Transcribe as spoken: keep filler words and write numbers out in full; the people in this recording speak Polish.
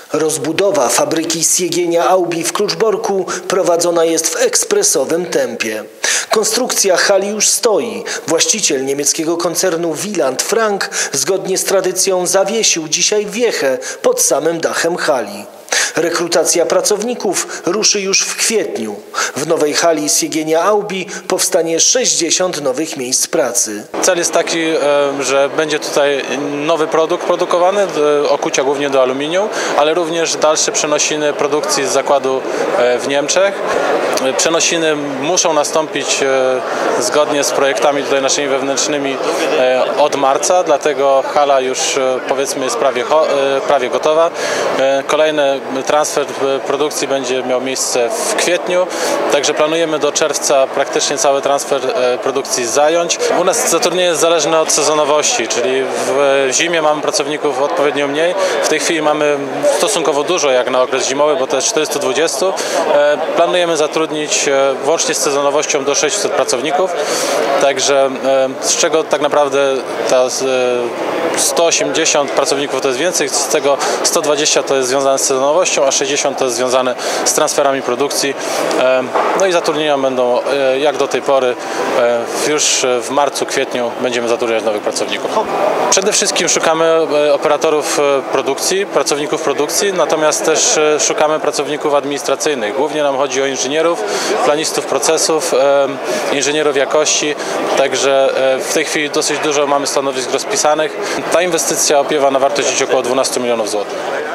Rozbudowa fabryki Siegienia Aubi w Kluczborku prowadzona jest w ekspresowym tempie. Konstrukcja hali już stoi. Właściciel niemieckiego koncernu Wieland Frank zgodnie z tradycją zawiesił dzisiaj wiechę pod samym dachem hali. Rekrutacja pracowników ruszy już w kwietniu. W nowej hali Siegienia Aubi powstanie sześćdziesiąt nowych miejsc pracy. Cel jest taki, że będzie tutaj nowy produkt produkowany, okucia głównie do aluminium, ale również dalsze przenosiny produkcji z zakładu w Niemczech. Przenosiny muszą nastąpić zgodnie z projektami tutaj naszymi wewnętrznymi od marca, dlatego hala już powiedzmy jest prawie, prawie gotowa. Kolejny transfer produkcji będzie miał miejsce w kwietniu, także planujemy do czerwca praktycznie cały transfer produkcji zająć. U nas zatrudnienie jest zależne od sezonowości, czyli w zimie mamy pracowników odpowiednio mniej. W tej chwili mamy stosunkowo dużo jak na okres zimowy, bo to jest czterysta dwadzieścia. Planujemy zatrudnić włącznie z sezonowością do sześciuset pracowników, także z czego tak naprawdę ta sto osiemdziesiąt pracowników to jest więcej, z tego sto dwadzieścia to jest związane z sezonowością, a sześćdziesiąt to jest związane z transferami produkcji. No i zatrudnienia będą jak do tej pory. Już w marcu, kwietniu będziemy zatrudniać nowych pracowników. Przede wszystkim szukamy operatorów produkcji, pracowników produkcji, natomiast też szukamy pracowników administracyjnych. Głównie nam chodzi o inżynierów, planistów procesów, inżynierów jakości, także w tej chwili dosyć dużo mamy stanowisk rozpisanych. Ta inwestycja opiewa na wartość około dwunastu milionów złotych.